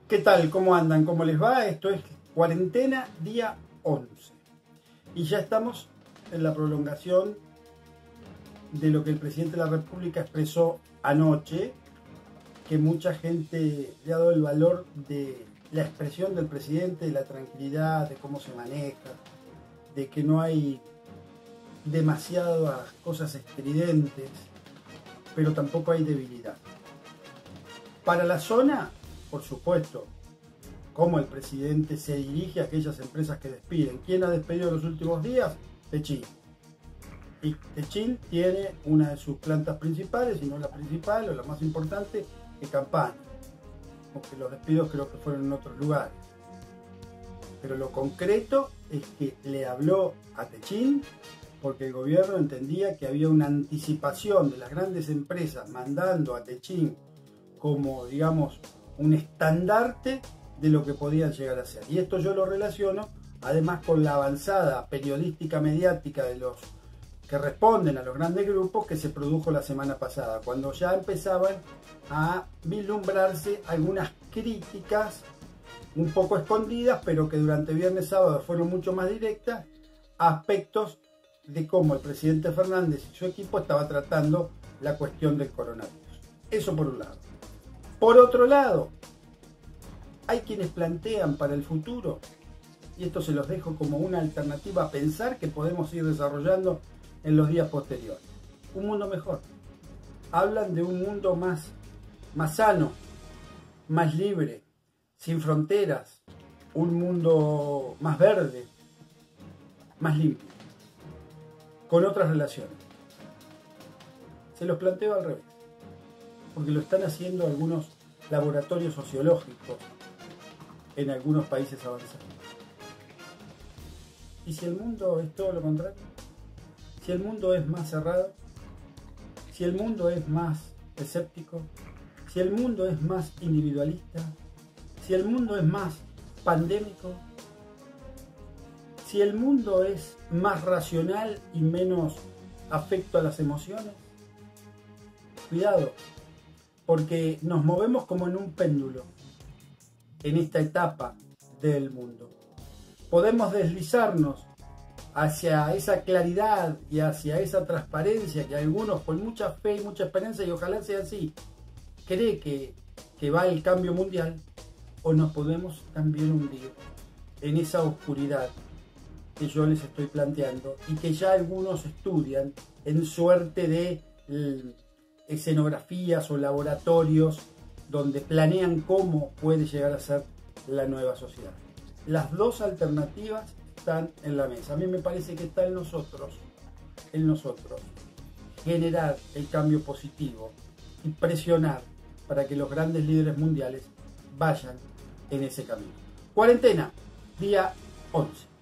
¿Qué tal? ¿Cómo andan? ¿Cómo les va? Esto es cuarentena día 11. Y ya estamos en la prolongación de lo que el presidente de la República expresó anoche, que mucha gente le ha dado el valor de la expresión del presidente, de la tranquilidad, de cómo se maneja, de que no hay demasiadas cosas estridentes, pero tampoco hay debilidad. Para la zona, por supuesto, cómo el presidente se dirige a aquellas empresas que despiden. ¿Quién ha despedido en los últimos días? Techin. Y Techin tiene una de sus plantas principales, si no la principal o la más importante, en Campana. Aunque los despidos creo que fueron en otros lugares. Pero lo concreto es que le habló a Techin porque el gobierno entendía que había una anticipación de las grandes empresas mandando a Techin como, digamos, un estandarte de lo que podían llegar a ser. Y esto yo lo relaciono además con la avanzada periodística mediática de los que responden a los grandes grupos que se produjo la semana pasada, cuando ya empezaban a vislumbrarse algunas críticas un poco escondidas, pero que durante viernes y sábado fueron mucho más directas, a aspectos de cómo el presidente Fernández y su equipo estaba tratando la cuestión del coronavirus. Eso por un lado. Por otro lado, hay quienes plantean para el futuro, y esto se los dejo como una alternativa a pensar que podemos ir desarrollando en los días posteriores, un mundo mejor. Hablan de un mundo más sano, más libre, sin fronteras, un mundo más verde, más limpio, con otras relaciones. Se los planteo al revés, porque lo están haciendo algunos laboratorios sociológicos en algunos países avanzados. ¿Y si el mundo es todo lo contrario? Si el mundo es más cerrado, si el mundo es más escéptico, si el mundo es más individualista, si el mundo es más pandémico, si el mundo es más racional y menos afecto a las emociones, cuidado, porque nos movemos como en un péndulo en esta etapa del mundo. Podemos deslizarnos hacia esa claridad y hacia esa transparencia que algunos con mucha fe y mucha esperanza, y ojalá sea así, cree que va el cambio mundial, o nos podemos también hundir en esa oscuridad que yo les estoy planteando y que ya algunos estudian en suerte de escenografías o laboratorios donde planean cómo puede llegar a ser la nueva sociedad. Las dos alternativas están en la mesa. A mí me parece que está en nosotros, generar el cambio positivo y presionar para que los grandes líderes mundiales vayan en ese camino. Cuarentena, día 11.